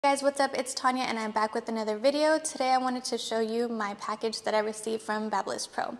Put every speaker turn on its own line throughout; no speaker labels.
Hey guys, what's up? It's Tanya and I'm back with another video. Today I wanted to show you my package that I received from Babyliss Pro.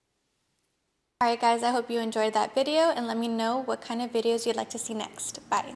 Alright guys, I hope you enjoyed that video and let me know what kind of videos you'd like to see next. Bye!